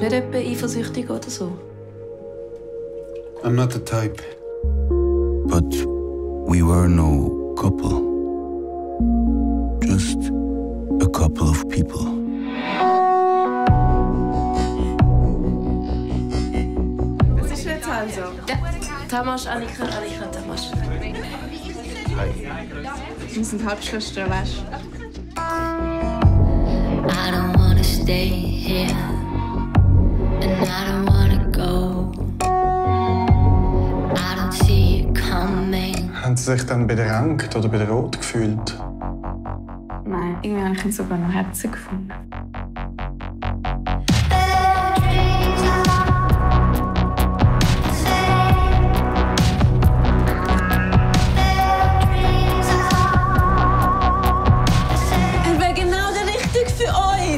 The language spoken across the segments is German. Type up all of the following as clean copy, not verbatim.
nicht etwa eifersüchtig oder so? I'm not the type. But we were no couple. Just a couple of people. Was ist jetzt also? Ja, Tamas, Annika, Tamas. Hi. Wir sind Halbschwestern, weißt du? I don't wanna stay here, and I don't wanna go. I don't see you coming. Haben Sie sich dann bei der Angst oder bei der Rot gefühlt? Nein, irgendwie habe ich ihn sogar noch herzig gefunden. Er wäre genau der Richtige für euch.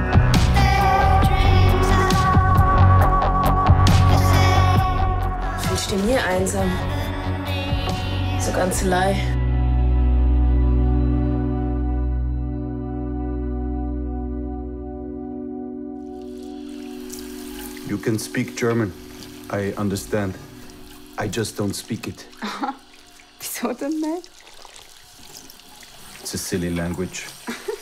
Fühlst du dich nie einsam? So ganz allein? You can speak German. I understand. I just don't speak it. Wieso denn nicht? It's a silly language.